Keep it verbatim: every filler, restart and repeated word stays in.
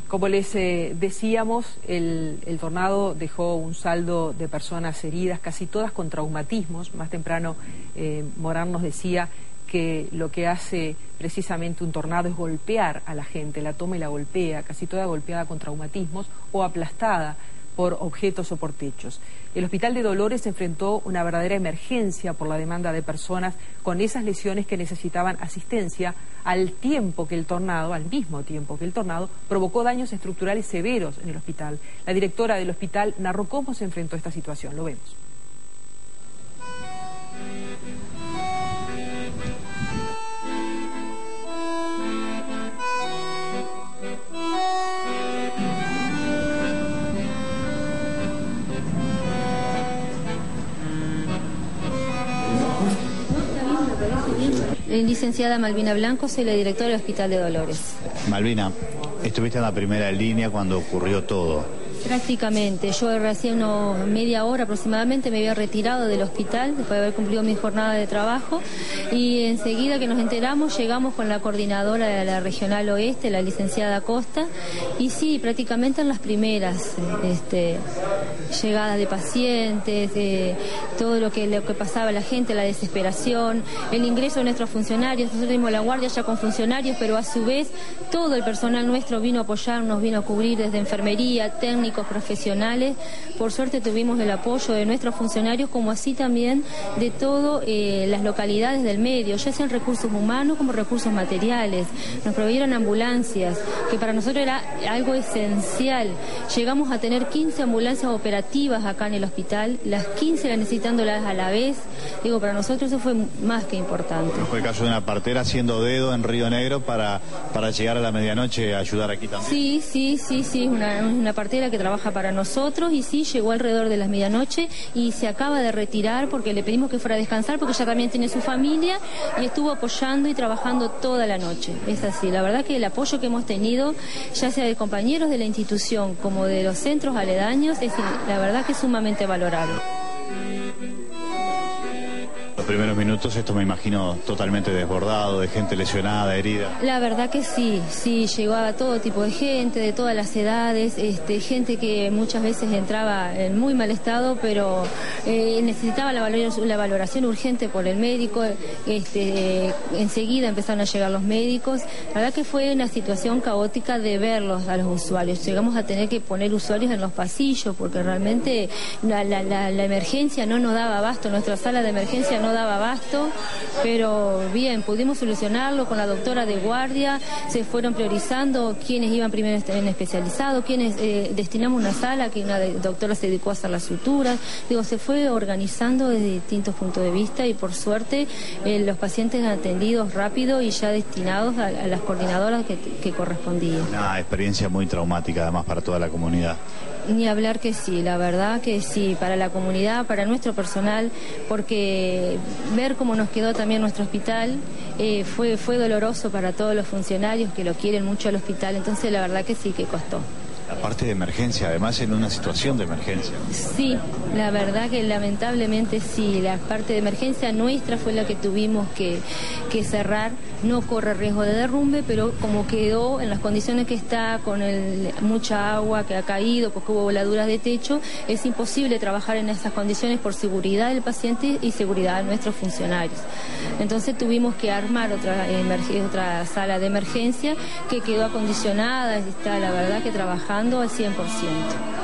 Como les eh, decíamos, el, el tornado dejó un saldo de personas heridas, casi todas con traumatismos. Más temprano eh, Morán nos decía que lo que hace precisamente un tornado es golpear a la gente, la toma y la golpea, casi toda golpeada con traumatismos o aplastada por objetos o por techos. El Hospital de Dolores enfrentó una verdadera emergencia por la demanda de personas con esas lesiones que necesitaban asistencia al tiempo que el tornado, al mismo tiempo que el tornado, provocó daños estructurales severos en el hospital. La directora del hospital narró cómo se enfrentó a esta situación. Lo vemos. Licenciada Malvina Blanco, soy la directora del Hospital de Dolores. Malvina, estuviste en la primera línea cuando ocurrió todo. Prácticamente, yo recién unos media hora aproximadamente me había retirado del hospital después de haber cumplido mi jornada de trabajo y enseguida que nos enteramos llegamos con la coordinadora de la Regional Oeste, la licenciada Costa, y sí, prácticamente en las primeras este, llegadas de pacientes, de todo lo que, lo que pasaba la gente, la desesperación, el ingreso de nuestros funcionarios. Nosotros dimos la guardia ya con funcionarios, pero a su vez todo el personal nuestro vino a apoyarnos, vino a cubrir desde enfermería, técnicos, profesionales. Por suerte tuvimos el apoyo de nuestros funcionarios, como así también de todas eh, las localidades del medio, ya sean recursos humanos como recursos materiales. Nos proveyeron ambulancias, que para nosotros era algo esencial. Llegamos a tener quince ambulancias operativas acá en el hospital, las quince las necesitándolas a la vez. Digo, para nosotros eso fue más que importante. Fue el caso de una partera haciendo dedo en Río Negro para, para llegar a la medianoche a ayudar aquí también. Sí, sí, sí, sí, una, una partera que trabaja para nosotros y sí, llegó alrededor de las medianoche y se acaba de retirar porque le pedimos que fuera a descansar porque ella también tiene su familia y estuvo apoyando y trabajando toda la noche. Es así, la verdad que el apoyo que hemos tenido, ya sea de compañeros de la institución como de los centros aledaños, es la verdad que es sumamente valorable. Los primeros minutos, esto me imagino totalmente desbordado, de gente lesionada, herida. La verdad que sí, sí, llegó a todo tipo de gente, de todas las edades, este, gente que muchas veces entraba en muy mal estado, pero eh, necesitaba la valoración, la valoración urgente por el médico, este, eh, enseguida empezaron a llegar los médicos. La verdad que fue una situación caótica de verlos a los usuarios. Llegamos a tener que poner usuarios en los pasillos porque realmente la, la, la, la emergencia no nos daba abasto, nuestra sala de emergencia no daba abasto, pero bien, pudimos solucionarlo con la doctora de guardia, se fueron priorizando quiénes iban primero en especializado, quiénes eh, destinamos una sala, que una doctora se dedicó a hacer las suturas. Digo, se fue organizando desde distintos puntos de vista y por suerte eh, los pacientes atendidos rápido y ya destinados a, a las coordinadoras que, que correspondían. Una experiencia muy traumática además para toda la comunidad. Ni hablar que sí, la verdad que sí, para la comunidad, para nuestro personal, porque ver cómo nos quedó también nuestro hospital eh, fue, fue doloroso para todos los funcionarios que lo quieren mucho al hospital, entonces la verdad que sí que costó. La parte de emergencia, además en una situación de emergencia. Sí, la verdad que lamentablemente sí, la parte de emergencia nuestra fue la que tuvimos que, que cerrar, no corre riesgo de derrumbe, pero como quedó en las condiciones que está, con el, mucha agua que ha caído, porque hubo voladuras de techo, es imposible trabajar en esas condiciones por seguridad del paciente y seguridad de nuestros funcionarios. Entonces tuvimos que armar otra, otra sala de emergencia que quedó acondicionada, está la verdad que trabajando al cien por ciento.